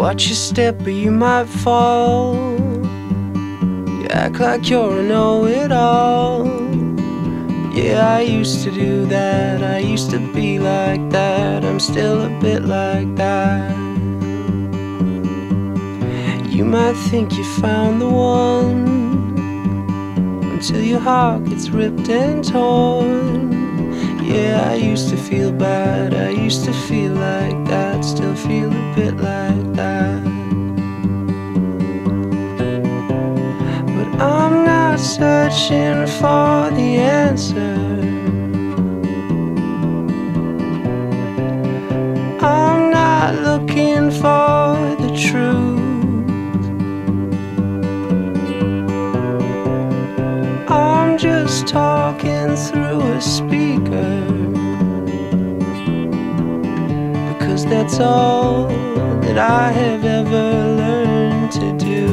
watch your step or you might fall. You act like you're a know-it-all. Yeah, I used to do that, I used to be like that, I'm still a bit like that. You might think you found the one until your heart gets ripped and torn. Yeah, I used to feel bad, I used to feel like that, still feel a bit like that. But I'm not searching for the answer. I'm not looking for the truth. I'm just talking through a speaker, because that's all that I have ever learned to do.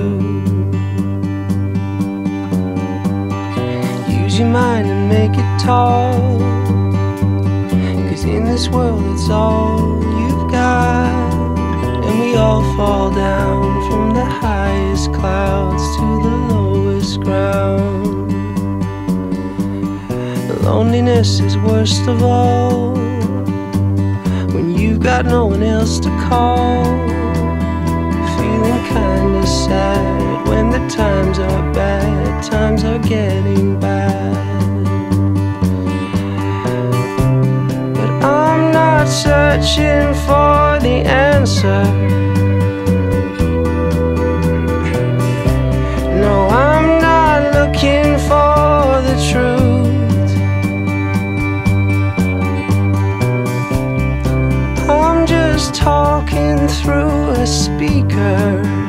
Use your mind and make it tall, cause in this world it's all you've got. And we all fall down from the highest clouds to the lowest ground. Loneliness is worst of all, when you've got no one else to call. Feeling kinda sad when the times are bad, times are getting bad. But I'm not searching for the answer. No, I'm not looking for the truth. Talking through a speaker,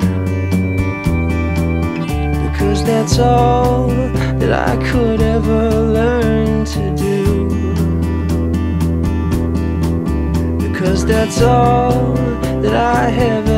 because that's all that I could ever learn to do. Because that's all that I have